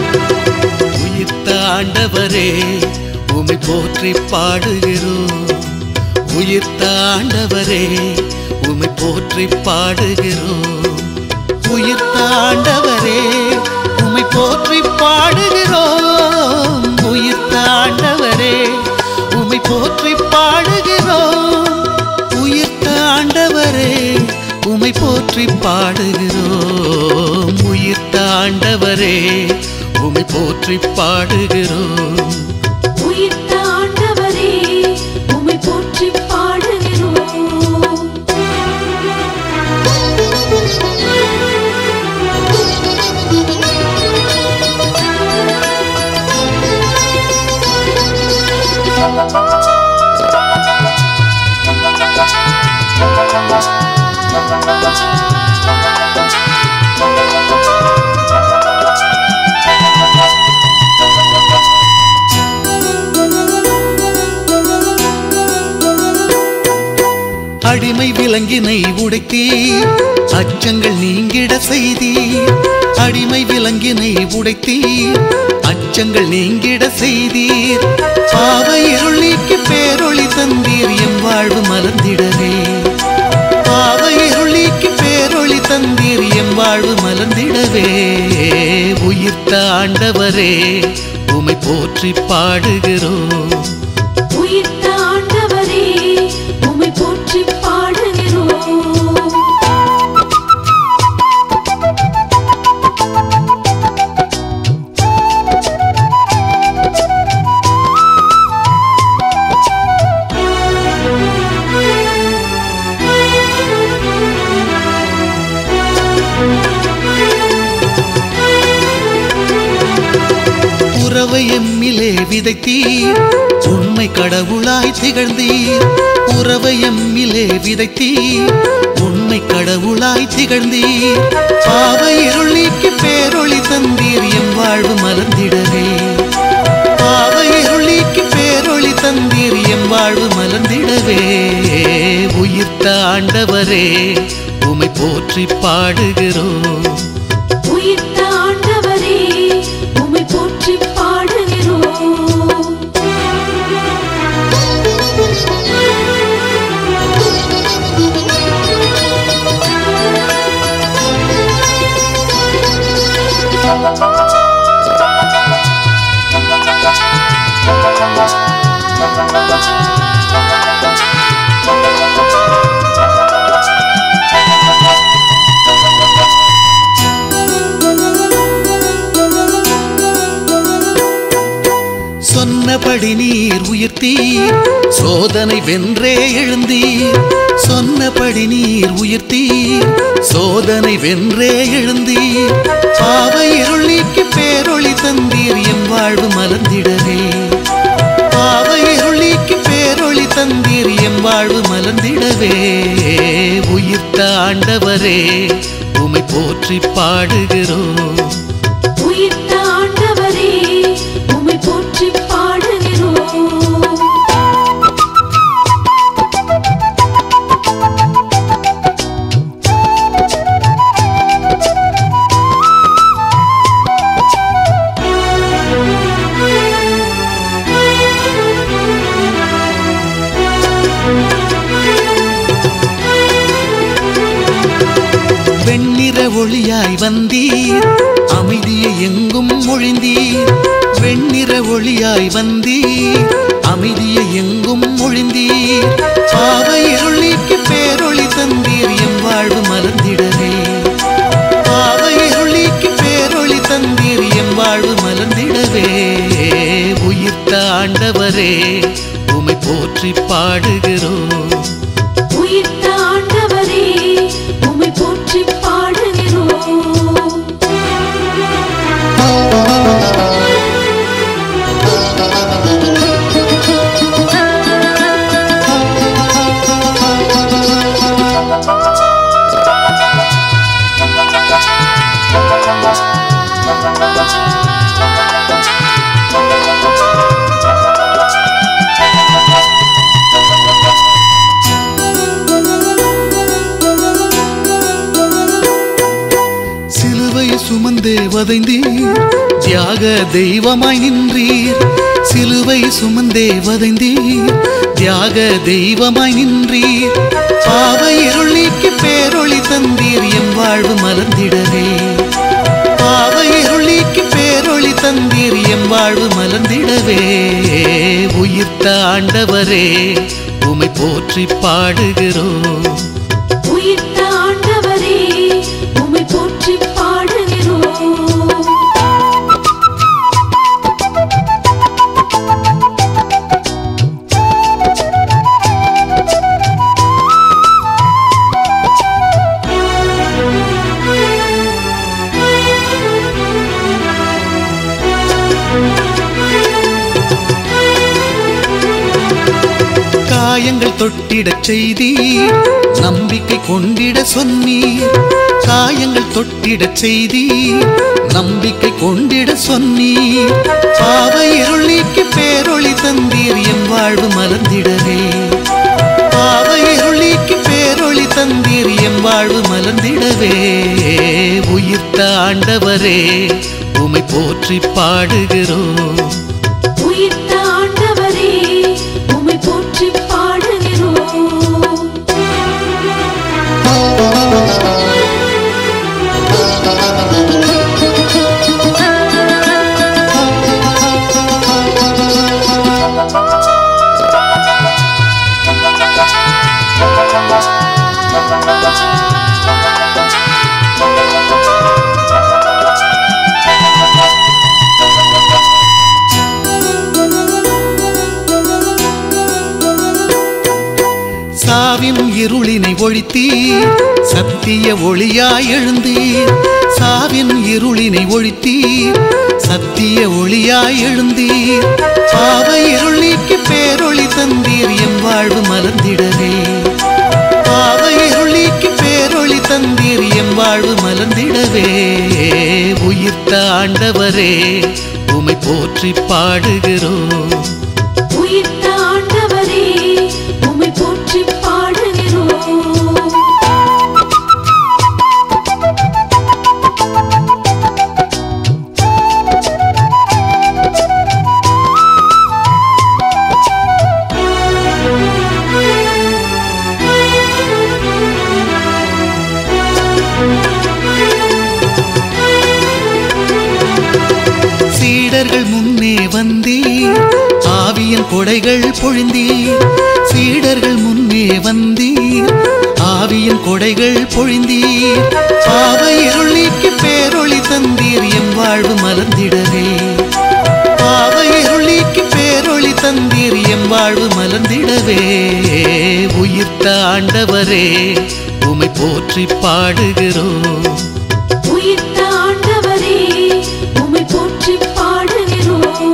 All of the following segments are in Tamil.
உயிர்த்த ஆண்டவரே உம்மை போற்றி பாடுகிறோம். உயிர்த்த ஆண்டவரே உம்மை போற்றி பாடுகிறோம். உயிர்த்த ஆண்டவரே உம்மை போற்றி பாடுகிறோம். உயிர்த்த ஆண்டவரே உம்மை போற்றி பாடுகிறோம். உயிர்த்த ஆண்டவரே உம்மை போற்றி பாடுகிறோம். உயிர்த்த ஆண்டவரே உம்மை போற்றி பாடுகிறோம். உயிர்த்த ஆண்டவரே உம்மை போற்றி பாடுகிறோம். அடிமை விலங்கினை உடைத்தீர், அச்சங்கள் நீங்கிட செய்தீர். அடிமை விலங்கினை உடைத்தீர், அச்சங்கள் நீங்கிட செய்தீர். பாவ இருள் நீக்கி பேரொளி தந்தீர், எம் வாழ்வு மலர்ந்திடவே. பாவ இருள் நீக்கி பேரொளி தந்தீர், எம் வாழ்வு மலர்ந்திடவே. உயிர்த்த ஆண்டவரே உம்மை போற்றி பாடுகிறோம். உயிர்த்த ஆண்டவரே உம்மை போற்றி பாடுகிறோம். உறவை எம்மிலே விதைத்தீர், உண்மை கடவுளாய் திகழ்ந்தீர். உறவை எம்மிலே விதைத்தீர், உண்மை கடவுளாய் திகழ்ந்தீர். பாவ இருள் நீக்கி பேரொளி தந்தீர், எம் வாழ்வு மலர்ந்திடவே. பாவ இருள் நீக்கி பேரொளி தந்தீர், எம் வாழ்வு மலர்ந்திடவே. உயிர்த்த ஆண்டவரே உம்மை போற்றி பாடுகிறோம். உயிர்த்த ஆண்டவரே உம்மை போற்றி பாடுகிறோம். சொன்னபடி நீர் உயிர்த்தீர், சோதனை வென்றே எழுந்தீர். சொன்னபடி நீர் உயிர்த்தீர், சோதனை வென்றே எழுந்தீர். பாவ இருள் நீக்கி பேரொளி தந்தீர், எம் வாழ்வு மலர்ந்திடவே. பாவ இருள் நீக்கி பேரொளி தந்தீர், எம் வாழ்வு மலர்ந்திடவே. உயிர்த்த ஆண்டவரே உம்மை போற்றி பாடுகிறோம். உயிர்த்த ஆண்டவரே உம்மை போற்றி பாடுகிறோம். வெண்ணிற ஒளியாய் வந்தீர், அமைதியை எங்கும் மொழிந்தீர். வெண்ணிற ஒளியாய் வந்தீர், அமைதியை எங்கும் மொழிந்தீர். பாவ இருள் நீக்கி பேரொளி தந்தீர், எம் வாழ்வு மலர்ந்திடவே. பாவ இருள் நீக்கி பேரொளி தந்தீர், எம் வாழ்வு மலர்ந்திடவே. உயிர்த்த ஆண்டவரே உம்மை போற்றி பாடுகிறோம். உயிர்த்த ஆண்டவரே உம்மை போற்றி பாடுகிறோம். வதைந்தீர் தியாக தெய்வமாய் நின்றீர் சிலுவை சுமந்தே வதைந்தீர் தியாக தெய்வமாய் நின்றீர் பாவ இருள் நீக்கி பேரொளி தந்தீர் எம் வாழ்வு மலர்ந்திடவே பாவ இருள் நீக்கி பேரொளி தந்தீர் எம் வாழ்வு மலர்ந்திடவே உயிர்த்த ஆண்டவரே உம்மை போற்றி பாடுகிறோம் உயிர்த்த ஆண்டவரே உம்மை போற்றி பாடுகிறோம் காயங்கள் தொட்டிடச் செய்தீர் நம்பிக்கை கொண்டிட சொன்னீர் காயங்கள் தொட்டிடச் செய்தீர் நம்பிக்கை கொண்டிட சொன்னீர் பாவ இருள் நீக்கி பேரொளி தந்தீர் எம் வாழ்வு மலர்ந்திடவே பாவ இருள் நீக்கி பேரொளி தந்தீர் எம் வாழ்வு மலர்ந்திடவே உயிர்த்த ஆண்டவரே உம்மை போற்றி பாடுகிறோம் உயிர்த்த ஆண்டவரே உம்மை போற்றி பாடுகிறோம் சாவின் இருளினை ஒழித்தீர் சத்திய ஒளியாய் எழுந்தீர் சாவின் இருளினை ஒழித்தீர் சத்திய ஒளியாய் எழுந்தீர் பாவ இருள் நீக்கி பேரொளி தந்தீர் எம் வாழ்வு மலர்ந்திடவே பாவ இருள் நீக்கி பேரொளி தந்தீர் எம் வாழ்வு மலர்ந்திடவே உயிர்த்த ஆண்டவரே உம்மை போற்றி பாடுகிறோம் உயிர்த்த ஆண்டவரே உம்மை போற்றி பாடுகிறோம் சீடர்கள் முன்னே வந்தீர் ஆவியின் கொடைகள் பொழிந்தீர் சீடர்கள் முன்னே வந்தீர் ஆவியின் கொடைகள் பொழிந்தீர் பாவ இருள் நீக்கி பேரொளி தந்தீர் எம் வாழ்வு மலர்ந்திடவே பாவ இருள் நீக்கி பேரொளி தந்தீர் எம் வாழ்வு மலர்ந்திடவே உயிர்த்த ஆண்டவரே உம்மை போற்றி பாடுகிறோம் உயிர்த்த ஆண்டவரே உம்மை போற்றி பாடுகிறோம்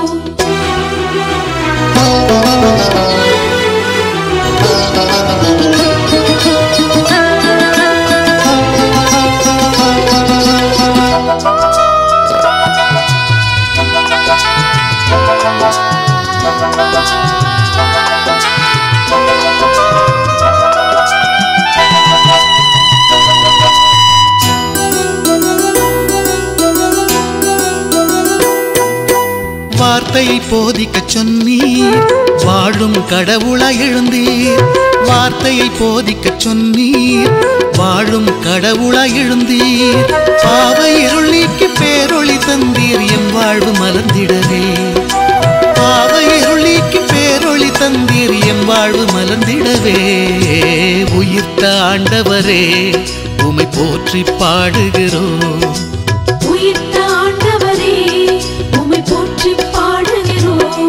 வார்த்தையை போதிக்கச் சொன்னீர் வாழும் கடவுளாய் எழுந்தீர் வார்த்தையை போதிக்கச் சொன்னீர் வாழும் கடவுளாய் எழுந்தீர் பாவ இருள் நீக்கி பேரொளி தந்தீர் எம் வாழ்வு மலர்ந்திடவே பாவ இருள் நீக்கி பேரொளி தந்தீர் எம் வாழ்வு மலர்ந்திடவே உயிர்த்த ஆண்டவரே உம்மை போற்றி பாடுகிறோம் உயிர்த்த ஆண்டவரே உம்மை போற்றி பாடுகிறோம்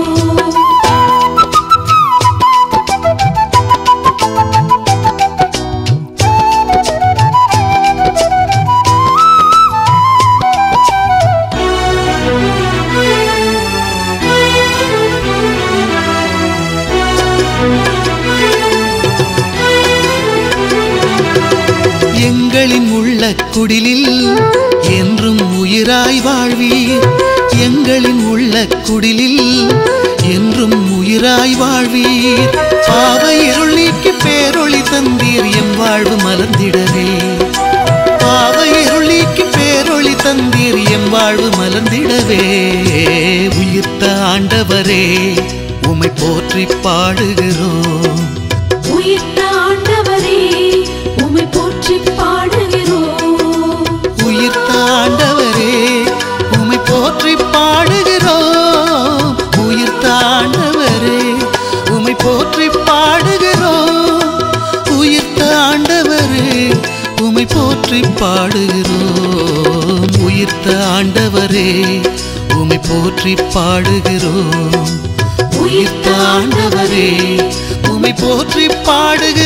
எங்களின் உள்ள குடிலில் என்றும் உயிராய் வாழ்வீர் எங்களின் உள்ள குடிலில் என்றும் உயிராய் வாழ்வீர் பாவ இருள் நீக்கி பேரொளி தந்தீர் எம் வாழ்வு மலர்ந்திடவே பாவ இருள் நீக்கி பேரொளி தந்தீர் என் வாழ்வு மலர்ந்திடவே. உயிர்த்த ஆண்டவரே உம்மை போற்றி பாடுகிறோம். உயிர்த்த ஆண்டவரே உம்மை போற்றி பாடுகிறோம். உயிர்த்த ஆண்டவரே உம்மை போற்றி பாடுகிறோம். உயிர்த்த ஆண்டவரே உம்மை போற்றி பாடுகிறோம். உயிர்த்த ஆண்டவரே உம்மை போற்றி பாடுகிறோம். உயிர்த்த ஆண்டவரே உம்மை போற்றி பாடுகிறோம். உயிர்த்த ஆண்டவரே உம்மை போற்றி பாடுகிறோம்.